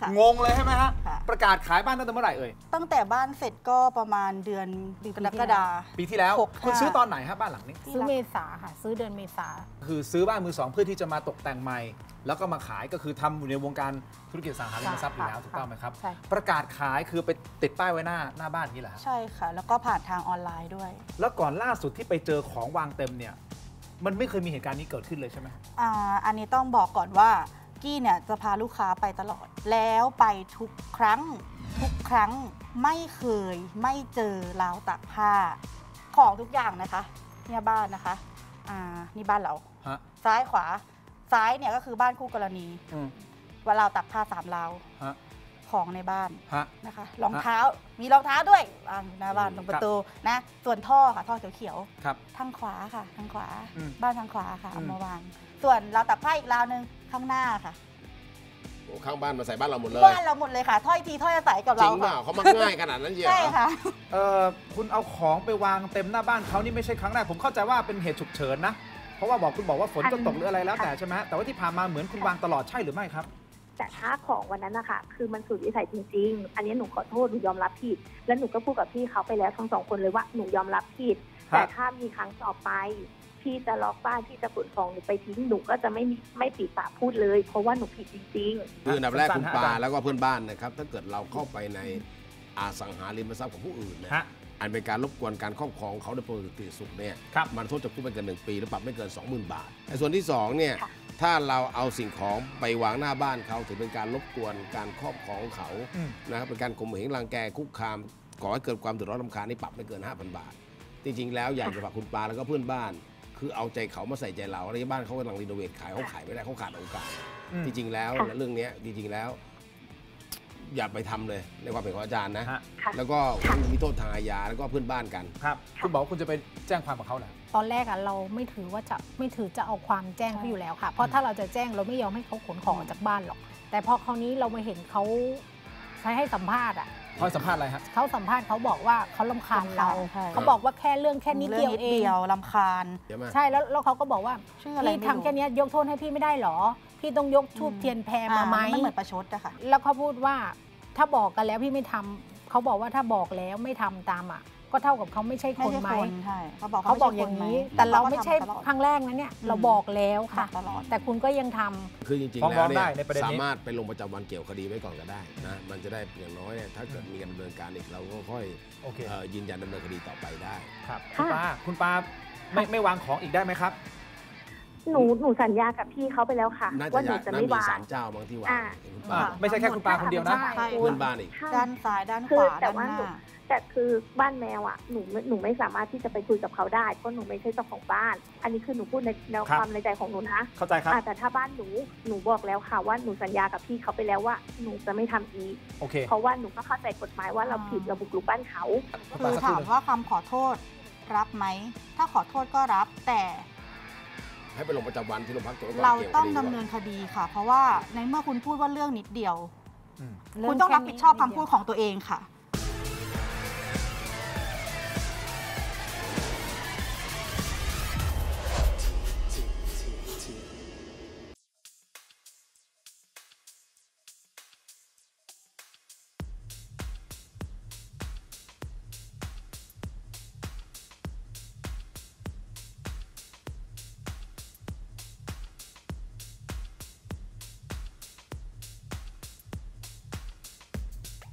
ค่ะงงเลยใช่ไหมฮะค่ะประกาศขายบ้านตั้งแต่เมื่อไหร่เอ่ยตั้งแต่บ้านเสร็จก็ประมาณเดือนกรกฎาคมปีที่แล้ว 65 คุณซื้อตอนไหนครับบ้านหลังนี้ซื้อเมษาค่ะซื้อเดือนเมษาคือซื้อบ้านมือสองเพื่อที่จะมาตกแต่งใหม่ แล้วก็มาขายก็คือทำอยู่ในวงการธุรกิจอสังหาริมทรัพย์อยู่แล้วถูกต้องไหมครับใช่ประกาศขายคือไปติดป้ายไว้หน้าบ้านนี่แหละใช่ค่ะ แล้วก็ผ่านทางออนไลน์ด้วยแล้วก่อนล่าสุดที่ไปเจอของวางเต็มเนี่ยมันไม่เคยมีเหตุการณ์นี้เกิดขึ้นเลยใช่ไหมอันนี้ต้องบอกก่อนว่ากี้เนี่ยจะพาลูกค้าไปตลอด แล้วไปทุกครั้งไม่เคยไม่เจอราวตากผ้าของทุกอย่างนะคะเนี่ยบ้านนะคะนี่บ้านเราฮะซ้ายขวาซ้ายเนี่ยก็คือบ้านคู่กรณี ว่าราวตากผ้า3ราวฮะของในบ้านฮะนะคะรองเท้ามีรองเท้าด้วยวางอยู่หน้าบ้านตรงประตูนะส่วนท่อค่ะท่อเขียวครับๆทางขวาค่ะทางขวาอืมบ้านทางขวาค่ะอืเอามมาวาง ส่วนราวตากผ้าอีกราวนึงข้างหน้าค่ะโอ้ข้างบ้านมาใส่บ้านเราหมดเลยบ้านเราหมดเลยค่ะ ถ้อยทีถ้อยอาศัยกับจริเรางเปล่าค่ะเขามักง่ายขนาดนั้นเชียวใช่ค่ะคุณเอาของไปวางเต็มหน้าบ้านเขานี่ไม่ใช่ครั้งแรกผมเข้าใจว่าเป็นเหตุฉุกเฉินนะเพราะว่าคุณบอกว่าฝนจะตกหรืออะไรแล้วแต่ใช่ไหมแต่ว่าที่ผ่านมาเหมือนคุณวางตลอดใช่หรือไม่ครับแต่ถ้าของวันนั้นนะคะคือมันสุดวิสัยจริงๆ อันนี้หนูขอโทษหนูยอมรับผิด และหนูก็พูดกับพี่เขาไปแล้วทั้งสองคนเลยว่าหนูยอมรับผิดครับแต่ถ้ามีครั้งต่อไปพี่จะล็อกบ้านพี่จะขนของหนูไปทิ้งหนูก็จะไม่ปิดปากพูดเลย เพราะว่าหนูผิดจริงๆคืออันดับแรกสั้นๆคุณฮะปาอาจารย์แล้วก็เพื่อนบ้านนะครับ ถ้าเกิดเราเข้าไปในอสังหาริมทรัพย์ของผู้อื่นเนี่ยฮะอันเป็นการรบกวนการครอบครองเขาโดยปกติสุขเนี่ยครับมันโทษจำคุกไม่เกิน1 ปีหรือปรับไม่เกิน 20,000 บาทในส่วนที่2เนี่ยค่ะถ้าเราเอาสิ่งของไปวางหน้าบ้านเขาถือเป็นการรบกวนการครอบครองเขาอืมนะครับเป็นการข่มเหงรังแกคุกคามก่อให้เกิดความเดือดร้อนรำคาญนี่ปรับไม่เกิน 5,000 บาท จริงๆแล้วอยากจะฝากคุณปาแล้วก็เพื่อนบ้าน คือเอาใจเขามาใส่ใจเราอะไรบ้านเขากำลังรีโนเวทขายเขาขายไม่ได้เขาขาดโอกาสอืมจริงๆแล้วค่ะเรื่องเนี้ยจริงๆแล้ว อย่าไปทำเลยในความเป็นของอาจารย์นะฮะค่ะแล้วก็มีโทษทางอาญาแล้วก็เพื่อนบ้านกันครับคุณบอกว่าคุณจะไปแจ้งความกับเขาเหรอตอนแรกอะเราไม่ถือจะเอาความแจ้งเขาอยู่แล้วค่ะ เพราะถ้าเราจะแจ้งเราไม่ยอมให้เขาขนของออกจากบ้านหรอก แต่พอคราวนี้เรามาเห็นเขาใช้ให้สัมภาษณ์อะเขาให้สัมภาษณ์อะไรฮะเขาสัมภาษณ์เขาบอกว่าเขารำคาญเราใช่เขาบอกว่าแค่เรื่องแค่นิดเดียวเองรำคาญใช่ไหมใช่แล้วเขาก็บอกว่าชื่ออะไรพี่ไม่รู้ทำแค่เนี้ยยกโทษให้พี่ไม่ได้หรอ พี่ต้องยกทูบเทียนแพรมาไหมมันเหมือนประชดอะค่ะแล้วเขาพูดว่าถ้าบอกกันแล้วพี่ไม่ทำเขาบอกว่าถ้าบอกแล้วไม่ทำตามอ่ะ ก็เท่ากับเขาไม่ใช่คนไหมใช่เขาบอกเขาบอกอย่างนี้ แต่เราไม่ใช่ครั้งแรกนะเนี่ยเราบอกแล้วค่ะตลอดแต่คุณก็ยังทำคือจริงฟ้ๆองแล้วได้เนี่ยในประเด็นนี้สามารถไปลงประจำวันเกี่ยวคดีไว้ก่อนก็ได้นะมันจะได้อย่างน้อยเนี่ยถ้าเกิดมีการดำเนินการอีกเราก็ค่อยโอเคยืนยันดำเนินคดีต่อไปได้ครับค่ะคุณปาไม่วางของอีกได้ไหมครับหนูสัญญากับพี่เขาไปแล้วค่ะน่าจะว่าหนูจะน่าไม่มีวางศาลเจ้าบางที่วางอ่าเห็นคุณป้าไม่ใช่แค่คุณปาคนเดียวนะใช่เพื่อนบ้านอีกใช่ด้านซ้ายด้านขคือวาแต่ด้านว่าหหนูน้าแต่คือบ้านแมวอ่ะหนูไม่สามารถที่จะไปคุยกับเขาได้เพราะหนูไม่ใช่เจ้าของบ้าน อันนี้คือหนูพูดในแนวครับความในใจของหนูนะเข้าใจครับแต่ถ้าบ้านหนูบอกแล้วค่ะว่าหนูสัญญากับพี่เขาไปแล้วว่าหนูจะไม่ทำอีกโอเคเพราะว่าหนูก็เข้าใจกฎหมายว่าเราผิดเราบุกรุกบ้านเขาคือถามว่าคำขอโทษรับไหม ถ้าขอโทษก็รับ แต่ให้ไปลงประจำวันที่โรงพักตัวเราต้องดำเนินคดีค่ะ เพราะว่าในเมื่อคุณพูดว่าเรื่องนิดเดียวอืมคุณต้องรับผิดชอบคำพูดของตัวเองค่ะ